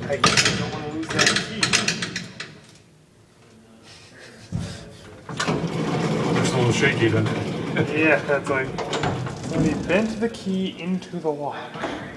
I guess I don't want to lose that key. It's a little shaky, then. Yeah, that's like, somebody bent the key into the lock.